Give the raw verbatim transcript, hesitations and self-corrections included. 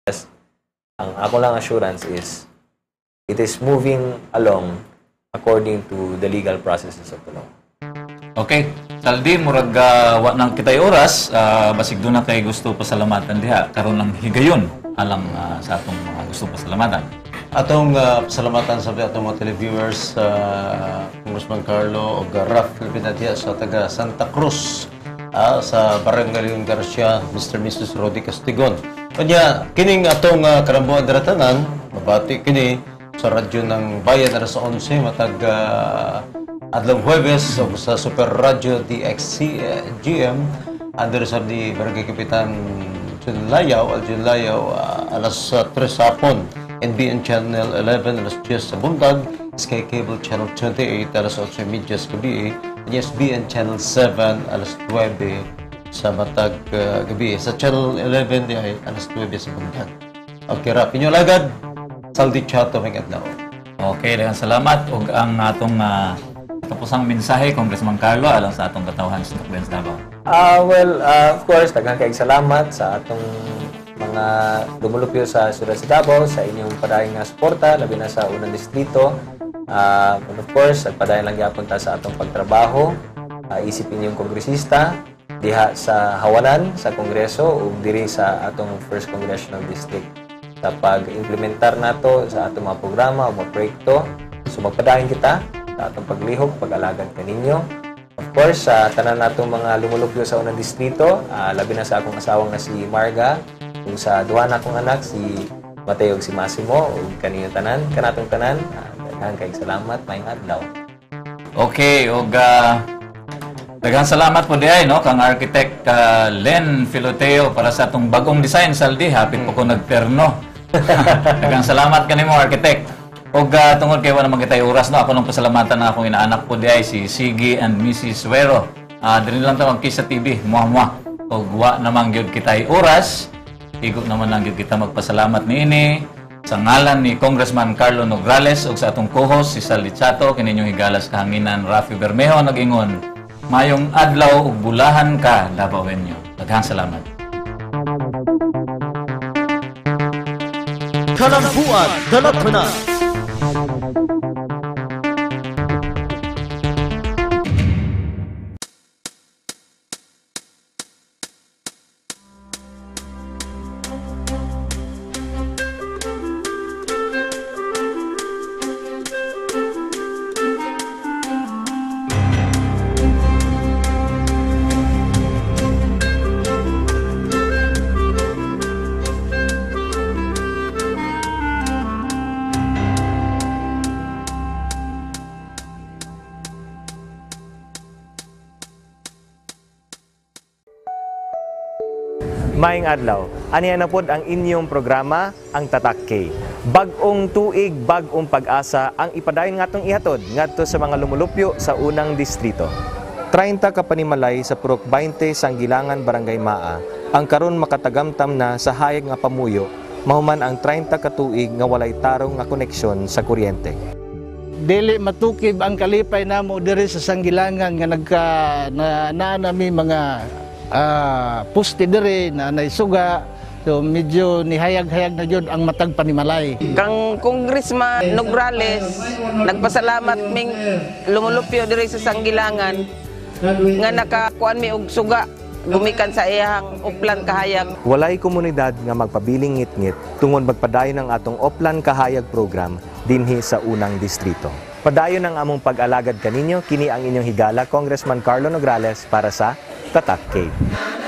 Ang ako lang assurance is, it is moving along according to the legal processes of the law. Okay. Saldi, murag uh, wa nang kitay oras, uh, basig doon na kay gusto pasalamatan diha, karon lang higayon alang uh, sa atong mga gusto pasalamatan. Atong uh, pasalamatan sa atong mga televiewers, uh, Congressman Carlo o Raf Lapinadia sa taga Santa Cruz, uh, sa Barangay Leon Garcia, Mister and Missus Rodi Castigon. Kanya, kining atong uh, karambuan daratanan, mabati kini sa radyo ng Bayan alas onse matag uh, adlong Huwebes o sa Super Radio D X C G M under sa di Barangay Kapitan Junlayaw, Al Junlayaw, uh, alas uh, tres hapon, N B N Channel eleven, alas diyes sa Buntag, Sky Cable Channel twenty-eight, alas otso media sa gabi, and S B N Channel seven, alas nuwebe sa matag uh, gabi. Sa Channel eleven, di ay alas nuwebe sa Buntag. Okay, Rap, inyo lagad, Saldi Chato, may adlaw. Okay, daghang salamat. Ug ang atong uh, tapusang mensahe, Congressman Carlo, alang sa atong katawhan sa Tukben sa Davao. Uh, well, uh, of course, daghang kayong salamat sa atong mga dumulupyo sa Siyudad sa Davao, sa inyong padayon nga suporta, labi na sa unang distrito. Uh, and of course, nagpadayon lang gyapon ta sa atong pagtrabaho, uh, isip inyong kongresista, diha sa Hawanan, sa Kongreso, ug diri sa atong first Congressional District. Sa pag-implementar nato sa atong mga programa o mga proyekto, so magpadayon kita sa atong paglihok, pag-alagad kaninyo. Of course, sa uh, tanan natong mga lumulupyo sa unang distrito, uh, labi na sa akong asawang na si Marga, kung sa duha na akong anak, si Mateo ug si Massimo, ug kaninyo tanan, kanatong tanan, uh, daghang kayong salamat, maayong adlaw. Okay, ug uh, daghang salamat po diay no kang architect uh, Len Filoteo para sa atong bagong design, Saldi. Hapit po ko nagterno. Daghang salamat kanimo, architect. Og uh, tungod kay wala naman kitay oras no, ako nang pasalamatan na akong inaanak po diay si Siggy and Missus Suero. Ah, uh, diri lang ta magkisa T V, muah muah. Og wa naman gyud kitay oras. Igo naman lang gyud kita magpasalamat niini sa ngalan ni Congressman Carlo Nograles ug sa atong co-host si Saldi Chato, kaninyong higalas kahanginan Rafi Bermejo nag-ingon, mayong adlaw ug bulahan ka, Davaoenyo. Daghang salamat. Kalambuan, Dalapana. Maayong adlaw. Aniya na pod ang inyong programa, ang Tatak K. Bag-ong tuig, bag-ong pag-asa ang ipadayon ngatong ihatod ngadto sa mga lumulupyo sa unang distrito. treinta ka panimalay sa Purok twenty Sanggilangan, Barangay Maa, ang karon makatagamtam na sa hayag nga pamuyo, mahuman ang treinta ka tuig nga walay tarong nga koneksyon sa kuryente. Dili matukib ang kalipay namo diri sa Sanggilangan nga nagka na, na nami mga uh, pusti diri na naisuga, so medyo nihayag-hayag na jud ang matag panimalay. Kang Congressman Nograles nagpasalamat ming lumulupyo diri sa Sanggilangan nga nakakuan mi og suga gumikan sa iyang Uplan Kahayag. Walay komunidad nga magpabiling ngit-ngit tungod magpadayon ang atong Uplan Kahayag program dinhi sa unang distrito. Padayon ang among pag-alagad kaninyo, kini ang inyong higala, Congressman Carlo Nograles para sa Tatak K.